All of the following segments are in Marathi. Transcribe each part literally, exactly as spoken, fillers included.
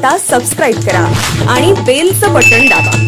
आता सबस्क्राइब करा आणि बेलचं बटन दाबा।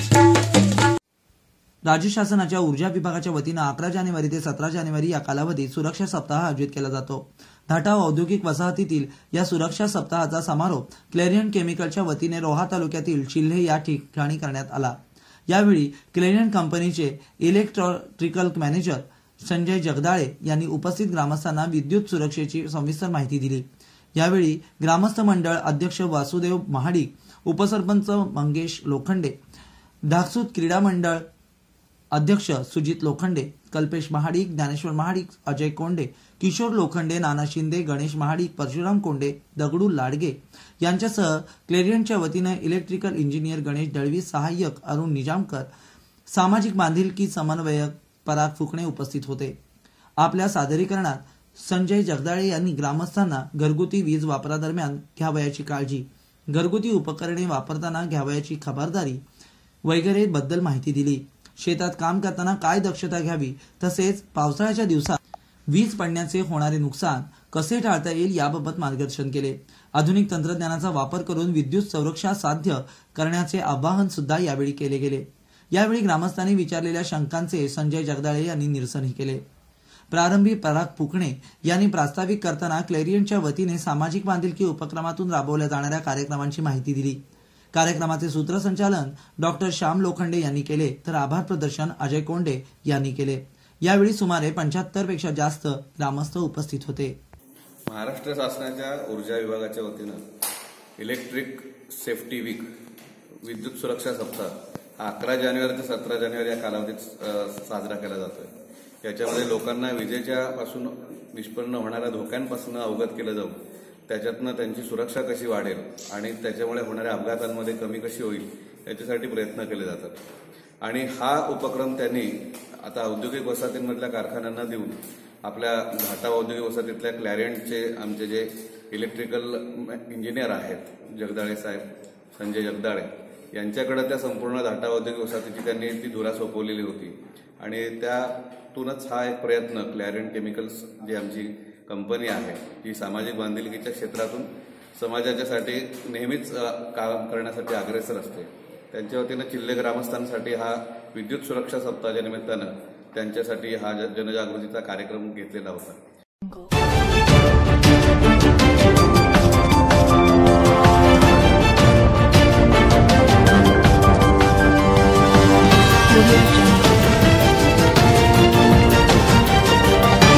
राज्य शासनाच्या ऊर्जा विभागाच्या वतीने अकरा जानेवारी ते सतरा जानेवारी या कालावधीत सुरक्षा सप्ताह आयोजित केला जातो। धाटाव औद्योगिक वसाहतीतील या सुरक्षा सप्ताहाचा समारोप क्लेरियंट केमिकलच्या वतीने रोहा तालुक्यातील चिल्हे या ठिकाणी करण्यात आला। यावेळी क्लेरियंट कंपनीचे इलेक्ट्रिकल मॅनेजर संजय जगदाळे यांनी उपस्थित ग्रामस्थांना विद्युत सुरक्षेची सविस्तर माहिती दिली। यावेळी ग्रामस्थ मंडळ अध्यक्ष वासुदेव महाडिक, उपसरपंच मंगेश लोखंडे, धाकसूत क्रीडा मंडळ अध्यक्ष सुजित लोखंडे, कल्पेश महाडिक, ज्ञानेश्वर महाडिक, अजय कोंडे, किशोर लोखंडे, नाना शिंदे, गणेश महाडिक, परशुराम कोंडे, दगडू लाडगे यांच्यासह क्लेरियंटच्या वतीने इलेक्ट्रिकल इंजिनियर गणेश दळवी, सहाय्यक अरुण निजामकर, सामाजिक बांधिलकी समन्वयक पराग फुकणे उपस्थित होते। आपल्या सादरीकरणात संजय जगदाळे यांनी ग्रामस्थांना घरगुती वीज वापरादरम्यान घ्यावयाची काळजी, घरगुती उपकरणे वापरताना घ्यावयाची खबरदारी वगैरे बद्दल माहिती दिली। शेतात काम करताना काय दक्षता घ्यावी, तसेच पावसाळ्याच्या दिवसात वीज पडण्याचे होणारे नुकसान कसे टाळता येईल याबाबत मार्गदर्शन केले। आधुनिक तंत्रज्ञानाचा वापर करून विद्युत सुरक्षा साध्य करण्याचे आवाहन सुद्धा यावेळी केले गेले। यावेळी ग्रामस्थांनी विचारलेल्या शंकांचे संजय जगदाळे यांनी निरसनही केले। प्रारंभी पराग फुकणे यांनी प्रास्ताविक करताना क्लेरियंटच्या वतीने सामाजिक बांधिलकी उपक्रमातून राबवल्या जाणाऱ्या कार्यक्रमांची माहिती दिली। कार्यक्रमाचे सूत्रसंचालन डॉक्टर श्याम लोखंडे यांनी केले, तर आभार प्रदर्शन अजय कोंडे यांनी केले। यावेळी सुमारे पंच्याहत्तर पेक्षा जास्त ग्रामस्थ उपस्थित होते। महाराष्ट्र शासनाच्या ऊर्जा विभागाच्या वतीने इलेक्ट्रिक सेफ्टी वीक विद्युत सुरक्षा सप्ताह अकरा जानेवारी ते सतरा जानेवारी या कालावधीत साजरा केला जातोय। याच्यामध्ये लोकांना विजेच्या पासून निष्पन्न होणाऱ्या धोक्यांपासून अवगत केलं जाऊन त्याच्यातनं त्यांची सुरक्षा कशी वाढेल आणि त्याच्यामुळे होणाऱ्या अपघातांमध्ये कमी कशी होईल याच्यासाठी प्रयत्न केले जातात। आणि हा उपक्रम त्यांनी आता औद्योगिक वसाहतींमधल्या कारखान्यांना देऊन आपल्या धाटाव औद्योगिक वसाहतीतल्या क्लेरियंटचे आमचे जे इलेक्ट्रिकल इंजिनियर आहेत जगदाळे साहेब, संजय जगदाळे यांच्याकडे त्या संपूर्ण धाटाव औद्योगिक वसाहतीची त्यांनी ती धुरा सोपवलेली होती। आणि त्यातूनच हा एक प्रयत्न क्लेरियंट केमिकल्स जी आमची कंपनी आहे जी सामाजिक बांधिलकीच्या क्षेत्रातून समाजाच्यासाठी नेहमीच काम करण्यासाठी अग्रेसर असते, त्यांच्या वतीनं चिल्हे ग्रामस्थांसाठी हा विद्युत सुरक्षा सप्ताहाच्या निमित्तानं त्यांच्यासाठी हा जनजागृतीचा कार्यक्रम घेतलेला होता।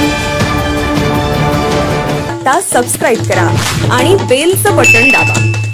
आता सबस्क्राइब करा आणि बेलचं बटन दाबा।